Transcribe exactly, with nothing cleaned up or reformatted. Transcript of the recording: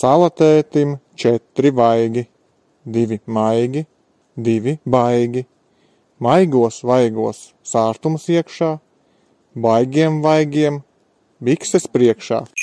Salatētim četri vaigi, divi maigi, divi baigi. Maigos vaigos sārtums iekšā, baigiem vaigiem bikses priekšā.